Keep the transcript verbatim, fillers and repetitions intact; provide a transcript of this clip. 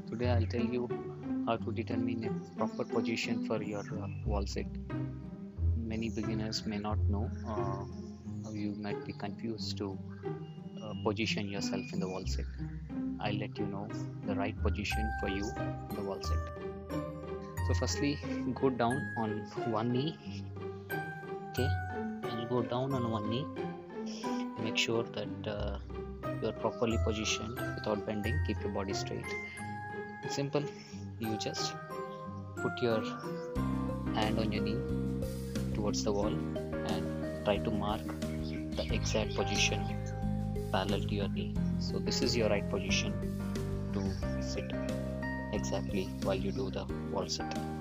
Today I'll tell you how to determine a proper position for your uh, wall sit. Many beginners may not know, uh, you might be confused to uh, position yourself in the wall sit. I'll let you know the right position for you in the wall sit. So firstly, go down on one knee. Okay, and you go down on one knee. Make sure that uh, you are properly positioned without bending. Keep your body straight. Simple. You just put your hand on your knee towards the wall and try to mark the exact position parallel to your knee. So this is your right position to sit exactly while you do the wall sit.